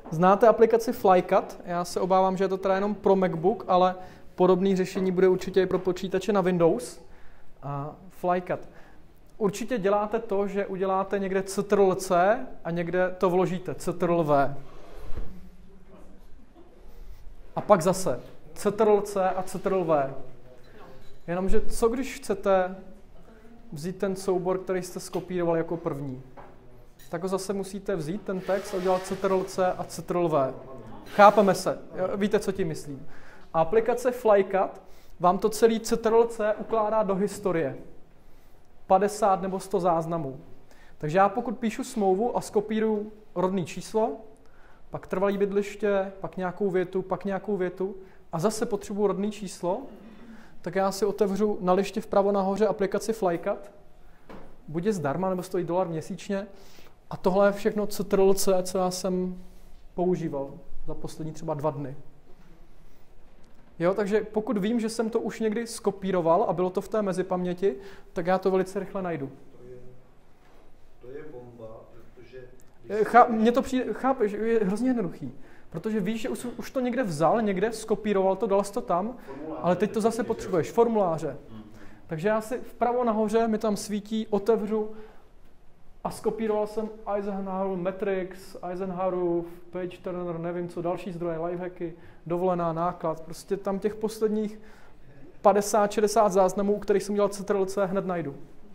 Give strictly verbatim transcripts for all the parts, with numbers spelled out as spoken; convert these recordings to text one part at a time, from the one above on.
Znáte aplikaci Flycut? Já se obávám, že je to teda jenom pro MacBook, ale podobné řešení bude určitě i pro počítače na Windows. A Flycut. Určitě děláte to, že uděláte někde ctrl C a někde to vložíte ctrl V. A pak zase ctrl C a ctrl V. Jenomže co když chcete vzít ten soubor, který jste skopírovali jako první? Tak ho zase musíte vzít, ten text, a udělat ctrl C a ctrl V. Chápeme se, víte, co tím myslím. A aplikace Flycut vám to celý ctrl C ukládá do historie. padesát nebo sto záznamů. Takže já pokud píšu smlouvu a skopíruju rodné číslo, pak trvalé bydliště, pak nějakou větu, pak nějakou větu a zase potřebuji rodné číslo, tak já si otevřu na liště vpravo nahoře aplikaci Flycut, buď je zdarma, nebo stojí dolar měsíčně, a tohle je všechno ctrl C, co já jsem používal za poslední třeba dva dny. Jo, takže pokud vím, že jsem to už někdy skopíroval a bylo to v té mezipaměti, tak já to velice rychle najdu. To je, to je bomba, protože... Chá, mně to přijde, chápeš, je hrozně jednoduchý. Protože víš, že už, už to někde vzal, někde skopíroval to, dal jsi to tam, formuláře, ale teď to zase potřebuješ, formuláře. Hmm. Takže já si vpravo nahoře mi tam svítí, otevřu a skopíroval jsem Eisenhower Matrix, Eisenhower, Page Turner, nevím co, další zdroje, lifehacky, dovolená, náklad, prostě tam těch posledních padesát šedesát záznamů, u kterých jsem dělal ctrl C, hned najdu.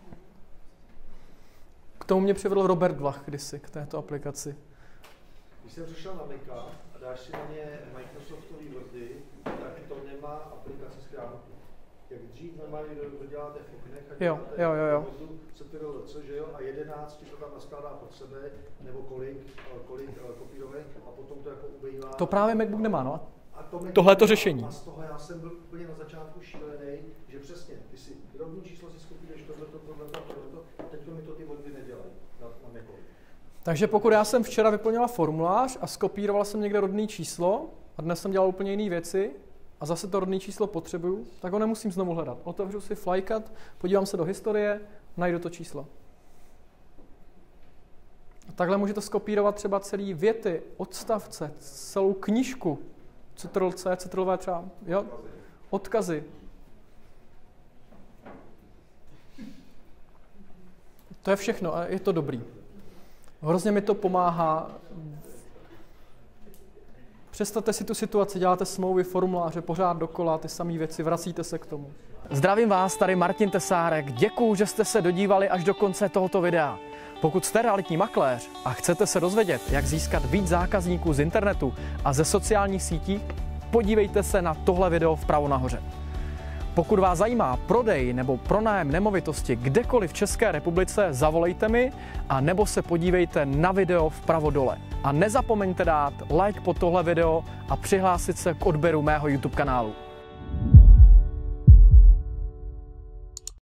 K tomu mě přivedl Robert Vlach kdysi, k této aplikaci. Když jsem přišel na Maca a dáš si na ně Microsoftový Wordy, tak to nemá aplikace zkrátka. Jak dřív normálně doděláte v oknech a jo, jo, jo, jo. ctrl C, že jo, a jedenáct ti to tam naskládá pod sebe, nebo kolik, kolik kopírovek a potom to jako ubejvá. To právě MacBook nemá, no. A to tohle to řešení. A z toho já jsem byl úplně na začátku šílený, že přesně, ty si rodný číslo si skopíruješ tohleto, tohleto, tohleto, a teď mi to ty Wordy nedělají na, na Macovi. Takže pokud já jsem včera vyplnila formulář a skopíroval jsem někde rodné číslo a dnes jsem dělal úplně jiné věci a zase to rodné číslo potřebuju, tak ho nemusím znovu hledat. Otevřu si Flycut, podívám se do historie, najdu to číslo. A takhle můžete skopírovat třeba celý věty, odstavce, celou knížku, ctrl C, ctrl V třeba, jo? Odkazy. To je všechno a je to dobrý. Hrozně mi to pomáhá. Představte si tu situaci, děláte smlouvy, formuláře, pořád dokola, ty samé věci, vracíte se k tomu. Zdravím vás, tady Martin Tesárek. Děkuju, že jste se dodívali až do konce tohoto videa. Pokud jste realitní makléř a chcete se dozvědět, jak získat víc zákazníků z internetu a ze sociálních sítí, podívejte se na tohle video vpravo nahoře. Pokud vás zajímá prodej nebo pronájem nemovitosti kdekoliv v České republice, zavolejte mi a nebo se podívejte na video vpravo dole. A nezapomeňte dát like pod tohle video a přihlásit se k odběru mého YouTube kanálu.